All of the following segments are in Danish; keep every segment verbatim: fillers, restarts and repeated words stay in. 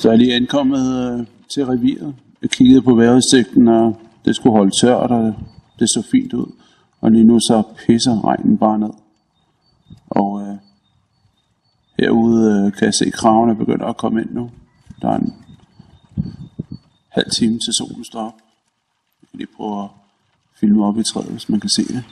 Så er jeg lige ankommet øh, til reviret. Jeg kiggede på vejrudsigten, og det skulle holde tørt, og det så fint ud. Og lige nu så pisser regnen bare ned. Og øh, herude øh, kan jeg se, at kravene begynder at komme ind nu. Der er en halv time til solen står op. Jeg kan lige prøve at filme op i træet, hvis man kan se det.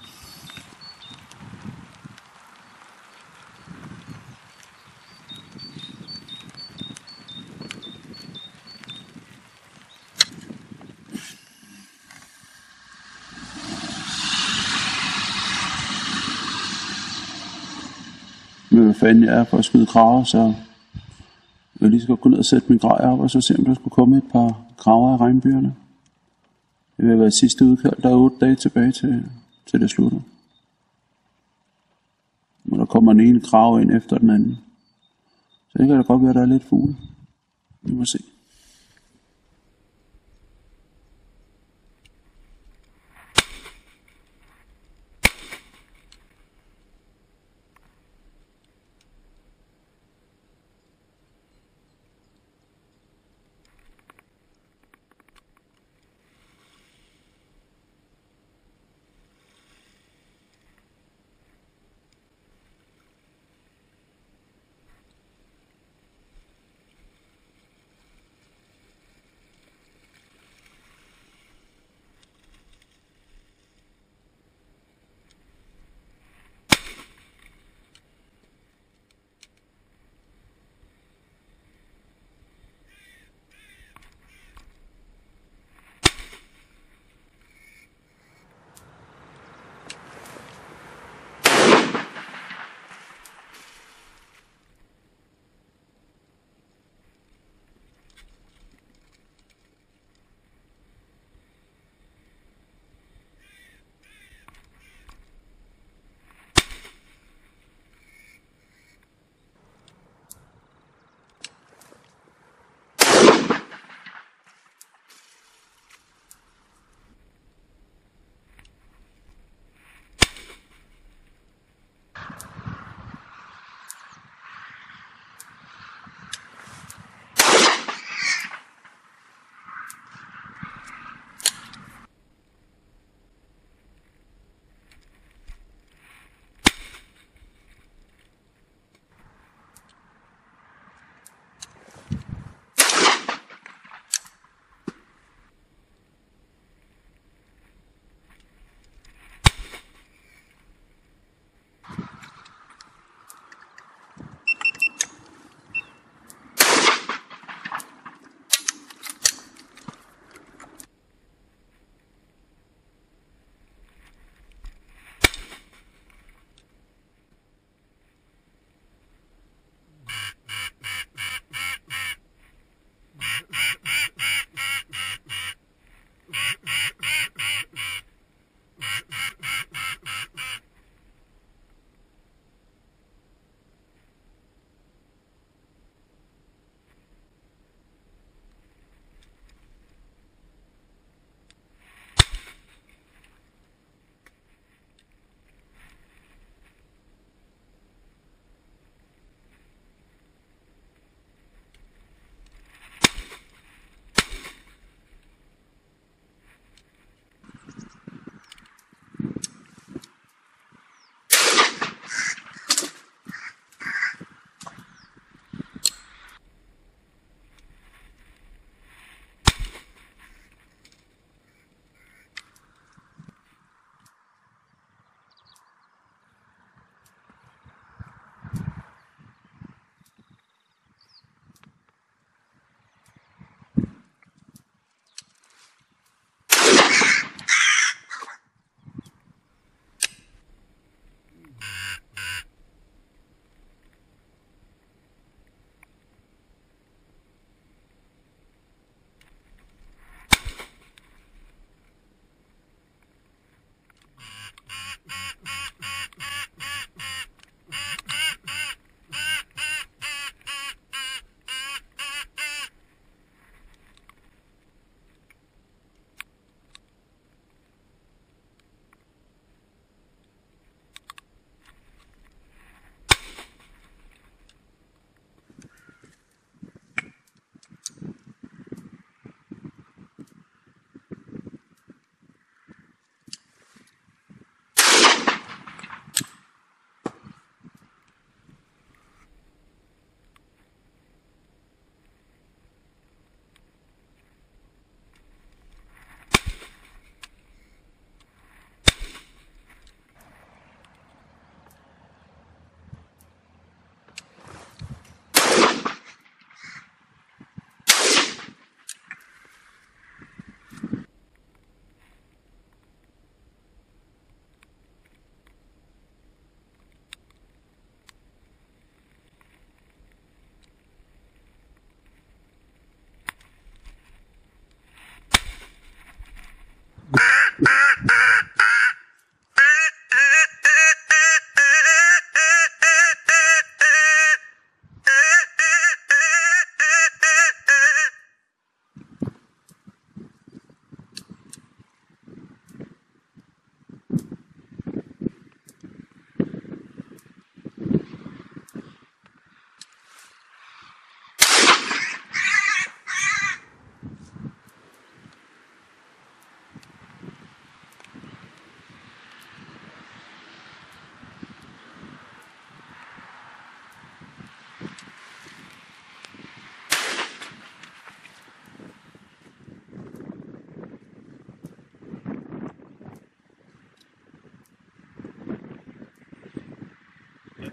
Men hvad fanden jeg er for at skyde kraver, så jeg lige skal gå ned og sætte min grej op, og så se om der skulle komme et par kraver af regnbyerne. Det vil være sidste udkald, der er otte dage tilbage til, til det slutter. Men der kommer en ene krave ind efter den anden. Så det kan da godt være, at der er lidt fugle. Vi må se.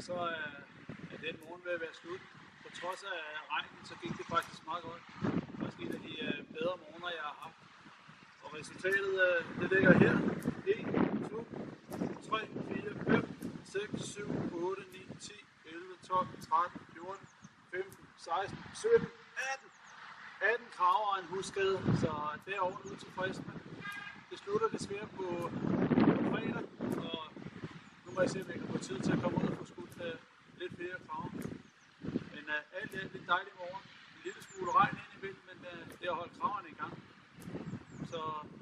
så er, er den morgen ved at være slut. På trods af regnen, så gik det faktisk meget godt. Det var faktisk en af de uh, bedre morgener, jeg har haft. Og resultatet, uh, det ligger her. en, to, tre, fire, fem, seks, syv, otte, ni, ti, elleve, tolv, tretten, fjorten, femten, seksten, sytten, atten. atten kraver og en husskade, så det er ovenud tilfredsende. Det slutter desværre på, på fredag, og nu må jeg se, om jeg kan få tid til at komme ud og få skudt uh, lidt flere kraver. Men uh, alt er lidt dejlig morgen. En lille smule regn ind imellem, men uh, det har holdt kraverne i gang. Så